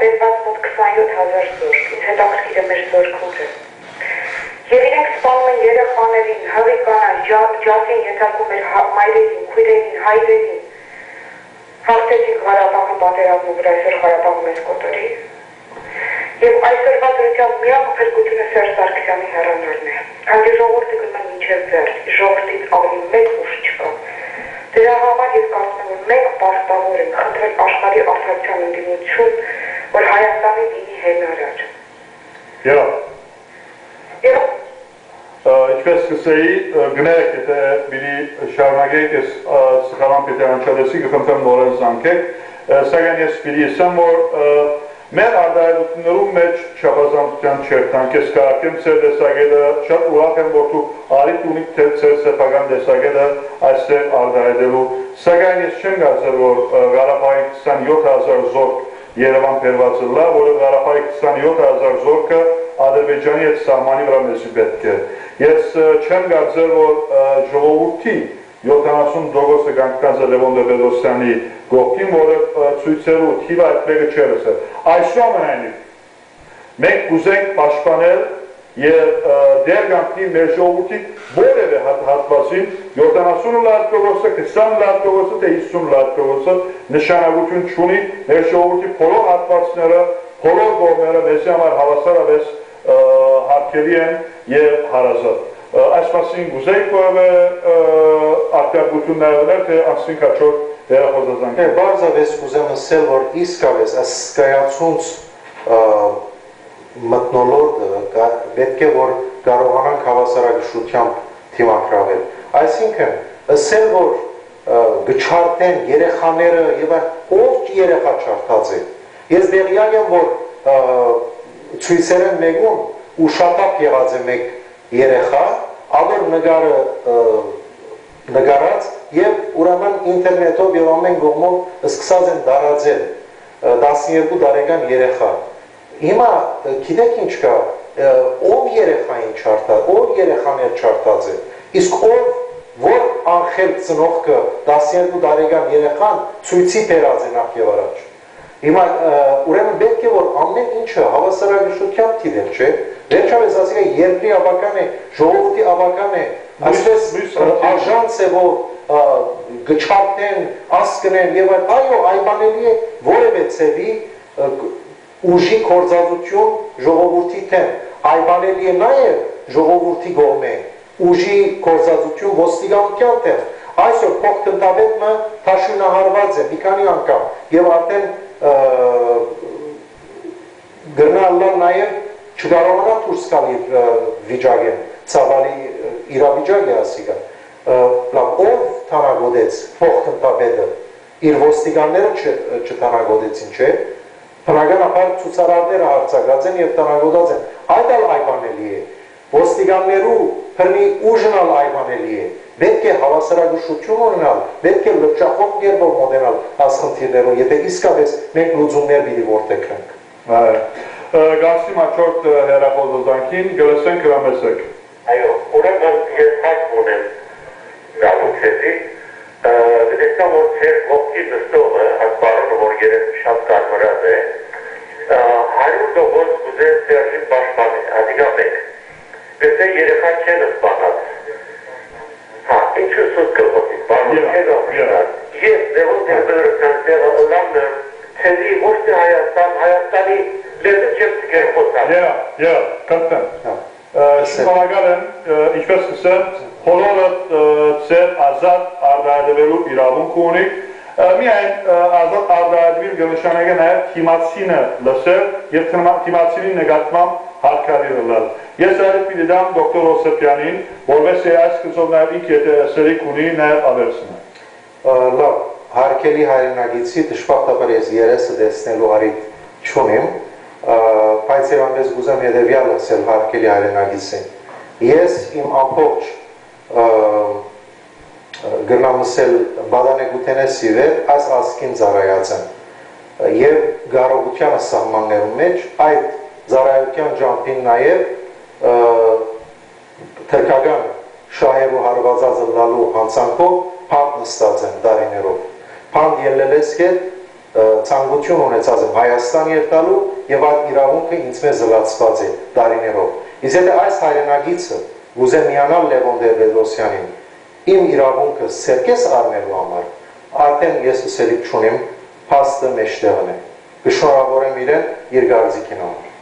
բերված մոտ 27,000 զորք, ինձ հետաքրքիր է մեր զորքուղը։ Եվ իրենք սպանում են երեխաներին, հղի կանանց, ջասին ենթարկում էր մայրերին, քույրերին, հայրերին։ Հաղթեցինք Ղարաբաղի պատերազմը, որ այսօր Ղարաբաղում ես կոտորի։ Եվ այսօրվա դրությամբ միակ փրկությունը Սերժ Սարգսյանի հեռանալն է։ Քանի ժողովուրդը գնում է մինչև վերջ, ժողովրդից ավելի մեծ ուժ չկա։ Դրա համար ես կարծում եմ, որ մենք պարտավոր ենք խնդրել աշխարհի արդարության ընդդիմություն, որ Հայաստանի լինի հենարար։ Ինչպես կսեի, գնեք, եթե բիդի շարունակեք ես սխալան պետք անչադեսի կխնդրեմ նորեն զանգեք, սակայն ես բիդի ասեմ, որ մեր արտահայտություններում մեջ չափազանցության չերտանք ես կարակեմ ծեր դեսագետը, շատ ուրախ եմ, որ դու արիտ ունիք ծեր սեփական դեսագետը այստեղ արտահայտելու, սակայն ես չեմ կարծել, որ Ղարաբաղի 27,000 զորք Երևան բերված լա, որը Ղարաբաղի 27,000 զորքը Ադրբեջանի հետ սահմանի վրա մեզի պետք է։ Ես չեմ կարծել, որ ժողովրդի 70% կանգնած է Լևոն Տեր-Պետրոսյանի գողքին, որը ցույցերու թիվը այդ մեկը չէր ասել։ Այսուամենայնիվ, մենք կուզենք պաշտպանել եւ դեր կանգնի մեր ժողովրդի որևէ հատվածին 70%-ը, 20%-ը, թե 50%-ը նշանակություն չունի մեր ժողովրդի բոլոր հատվածները, բոլոր կողմերը մեզի համար հավասարապես հարգելի են եւ հարազատ։ Այս մասին գուզեիք որևէ ակտիվություն ներողներ, թե անցնենք հաջորդ վերախոզազանք։ Բարձավես կուզեմ ասել, որ իսկավես այս սկայացունց մթնոլորտը պետք է, որ կարողանանք հավասարակշռությամբ թիմակրավել։ Այսինքն, ասել, որ գչարտեն երեխաները եւ ով երեխա չարտած է։ Ես դեղյակ եմ, որ ցույցեր են մեկում ու շատապ եղած է մեկ երեխա, աբր նգարած եւ ուրեմն ինտերնետով եւ ամեն կողմով սկսած են դարաձել 12 տարեկան երեխա։ Հիմա գիտեք ինչ կա, ով երեխային չարտած, ով երեխաներ չարտած է, իսկ ով որ անխել ծնողքը 12 տարեկան երեխան ցույցի բերած է նախ եւ առաջ։ Հիմա ուրեմն պետք է որ ամեն ինչը հավասարակշռությամբ դիտել, չէ՞։ Վերջապես ասիկա երկրի ավական է, ժողովրդի ավական է, այսպես արժանց է, որ գչարտեն, ասկնեն եւ այո, այբանելի է որևէ ցեվի ուժի կորզածություն ժողովրդի թեմ, այբանելի է նաեւ ժողովրդի կողմէ ուժի կորզածություն ոստիկանության թեմ։ Այսօր փոխտնտավետը թաշունահարված է մի քանի անգամ եւ արդեն գրնալը նաեւ չկարողանա դուրս գալ իր վիճակեն, ցավալի իրավիճակ է ասիկա։ Լավ, ով թանագոդեց փոխտնտավետը, իր ոստիկանները չթանագոդեցին, չէ՞։ Բնականաբար ցուցարարները հարցակած են եւ տանագոդած են։ Այդ էլ այբանելի է։ Ոստիկաններու բռնի ուժն էլ այբանելի է։ Պետք է հավասարակշռություն ունենալ, պետք է լրջախոտ կերպով մոտենալ ասխնդիրներուն, եթե իսկապես մենք լուծումներ պիտի որդեգրենք։ Գասիմ հաջորդ հեռախոսազանգին գլսենք հրամեսեք։ Այո, ուրեմն ես հայտ ունեմ գալուց հետի, դեսնա որ ծեր ողքի նստողը, ասպարոնը որ երես շատ կարմրած է, 100% կուզեն Սերժին պաշտպանի, ադիգա մեկ, գսե երեխա չեն սպանած, ինչու սուտ կլխոտի, պարոն չեն ապշնած, ես Լևոն Տեր-Պետրոսյան տեղը ցեզի ոչ թե Հայաստանի լեզու չեմ տկեր խոսալ։ կնդեմ։ Շնորհակալ եմ, ինչպես կսեմ, բոլորը ծեր ազատ արտահայտվելու իրավունք ունի, միայն ազատ արտահայտվել կնշանակի նաև թիմացինը լսել եւ թիմացինի նկատմամբ հարկավի լալ։ Ես այլ պիտի դամ դոկտոր Հովսեփյանին, որովհետեւ այս կցով նաև ինք եթե սերիկ ունի նաև ավերցնի։ Լավ, հարկելի հայրենագիցի դժբախտաբար ես երեսը դեսնելու արիք չունիմ, բայց եւ ամենից գուզեմ հետեւյալ ասել հարկելի հայրենագիցին։ Ես իմ ամբողջ գրնամսել բադանեկութենեսի վեր այս ասկին ծառայած եմ եւ գարողությանը սահմաններում մեջ այդ ծառայության ջամփին նաեւ թրքական շահերու հարվածածը լալու հանցանքով փանդ նստած եմ դարիներով։ Փանդ ելելես հետ ցանկություն ունեցած եմ Հայաստան ելնալու եւ այդ իրավունքը ինձ մեզ զլացված է տարիներով։ Իսկ եթե այս հայրենագիցը ուզեմ միանալ Լևոն Տեր-Պետրոսյանին, իմ իրավունքը սերկես առնելու համար, արդեն ես ուսելիք չունեմ, փաստը մեջտեղն է։ Կշնորհավորեմ իրեն իր գարձիկին համար։